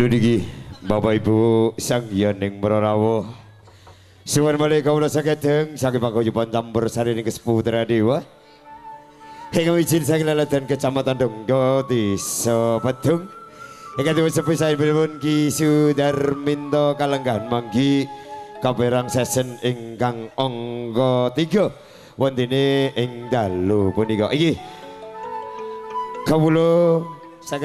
Niki Bapak Ibu sang Hyang Prarawuh suwun malih kawula saged saking paguyuban campur sari ing Keseputra Dewa ingkang wijin saking laladan Kecamatan Donggo Desa Pedung ingkang dipun sepuh saenipun Ki Sudarminto kalenggahan manggi kaperang sesen ingkang angka 3 wontene ing dalu punika iki kawula saged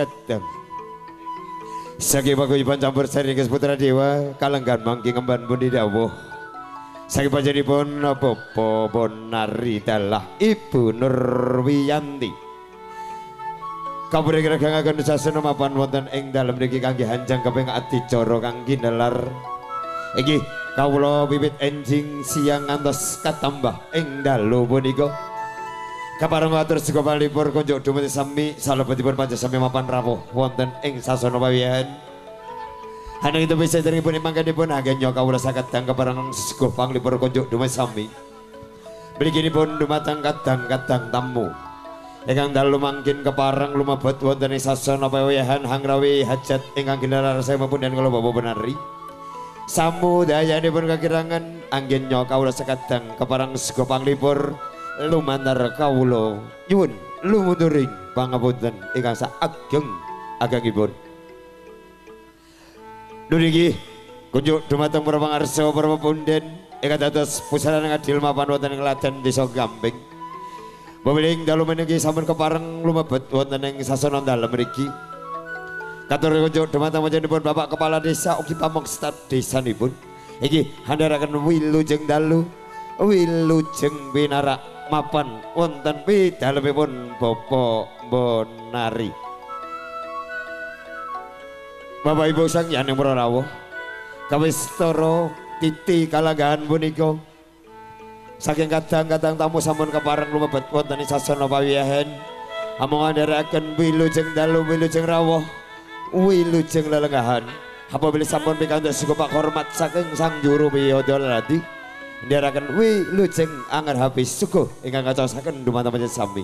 saking paguyuban campur sari Keseputra Dewa kalenggahan manggi ngemban pundi dawuh saking panjenenganipun Bapak Bonari dalah Ibu Nurwiyanti kapuri ngregangaken sasana mapan wonten ing dalem mriki kangge hanjang kaping adicara kang ginelar iki kawula wiwit enjing siang ngantos katambah ing dalu punika kapareng matur sega palipur kunjuk dumeti sami salebetipun panjenengan mapan rawuh wonten ing sasana pawiyahan. Haneng itu bisa deripun mangkanipun agenya kawula saged dang kapareng sega panglipur kunjuk dumeti sami. Mliginipun dumateng kadang-kadang tamu. Ingkang dalu mangkin kepareng lumebet wonten ing sasana pawiyahan hangrawi hajat ingkang ginelar saya mapunten kula Bapak Bonari. Samudayanipun kakirangan anggennya kawula saged dang kapareng sega panglipur lumantar kawula nyuwun lumunturing pangapunten ingkang ageng-agengipun. Niki kunjuk dumateng para pangarsa para pepunden ingkang dados pusara ngadil mapan wonten ing Laden Desa Gamping. Bamiling dalu meniki sampun kepareng lumebet wonten ing sasana dalem mriki. Katur kunjuk dumateng panjenenganipun Bapak Kepala Desa ugi pameksa desanipun. Iki handharaken wilujeng dalu wilujeng binarak mapan wonten pidalemipun Bapak Bonari. Bapak Ibu sang Hyang Prarawuh kawistara titi kalanggahan punika saking kadang-kadang tamu sampun kepareng lumebet wonten ing sasana pawiyahan amung andharaken wilujeng dalu wilujeng rawuh wilujeng lelenggahan apabila sampun pikantos suku pak hormat saking sang juru Wiyodoladi ndharaken wilujeng angger habis suku ingkang kacaosaken dumateng panjenengan sami.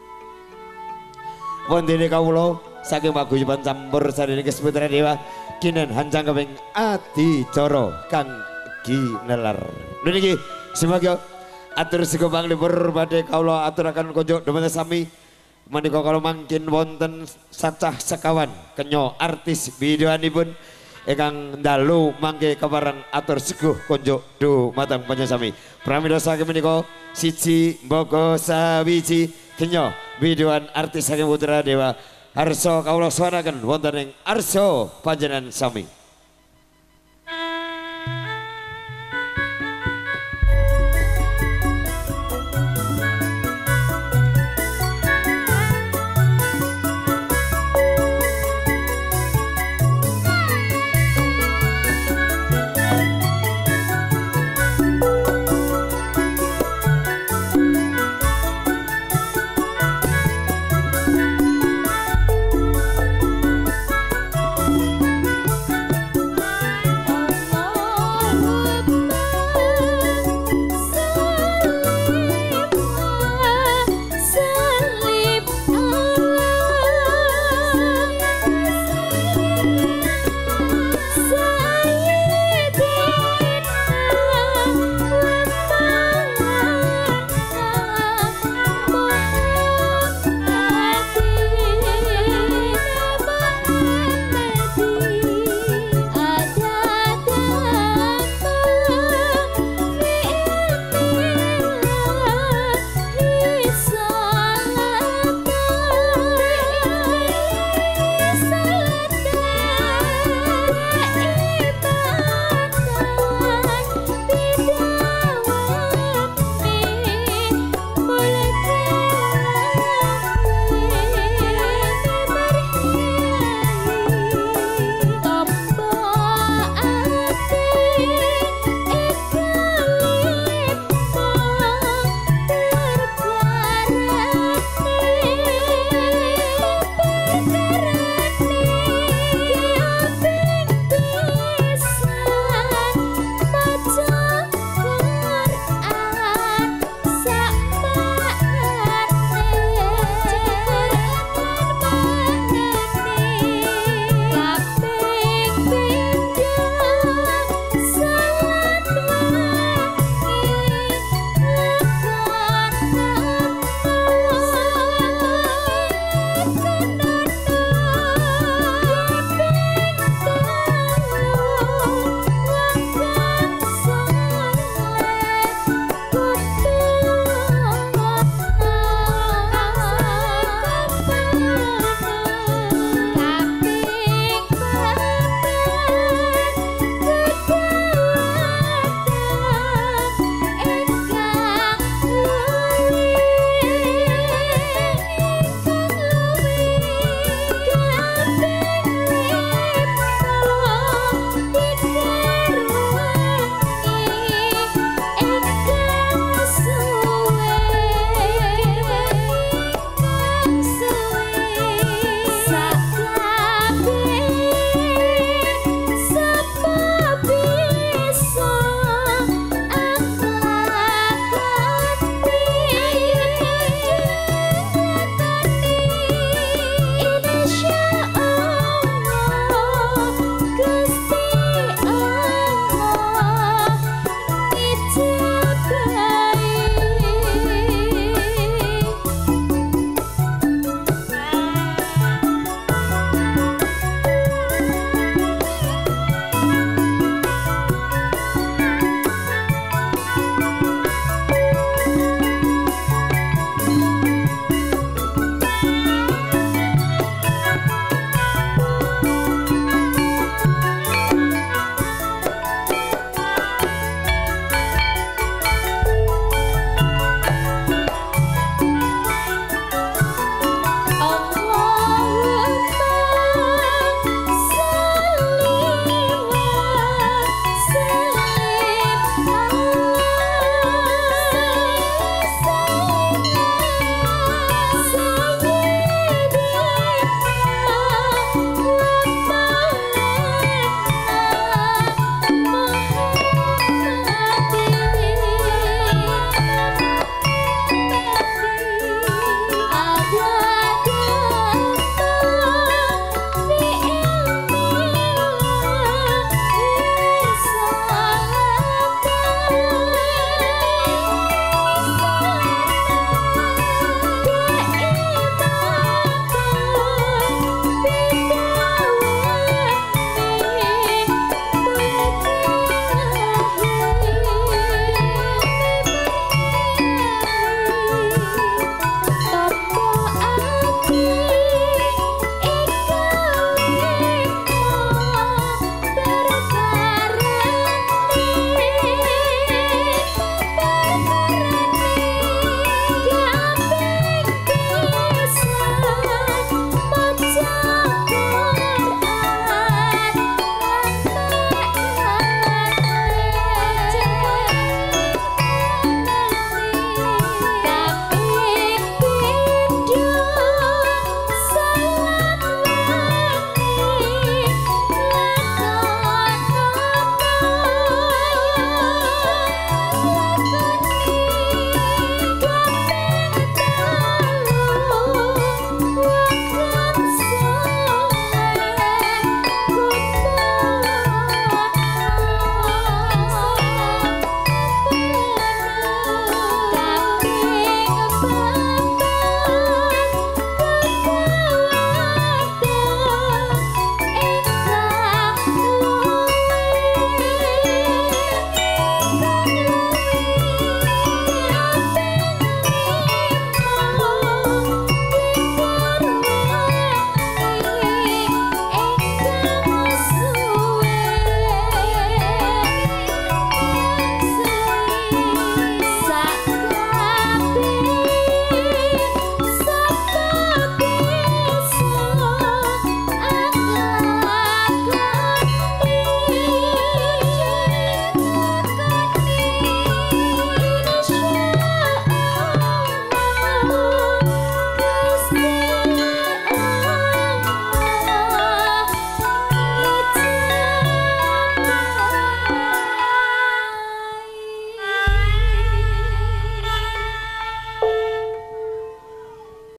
Wondene kawula saking paguyuban campur sari Keseputra Dewa kinen hanjang kaping adicara kang ginelar. Niki semoga atur sega panglipur badhe kawula aturaken kunjuk dumateng sami menika kala mangkin wonten sacah sekawan kenya artis bidoanipun ingkang dalu mangke kepareng atur seguh kunjuk dumateng panjenengan sami. Pramila saking menika siji mbaka sawiji kenya bidoan artis saking Putra Dewa arsa kawula suwanaken wonten ing arsa panjenengan sami.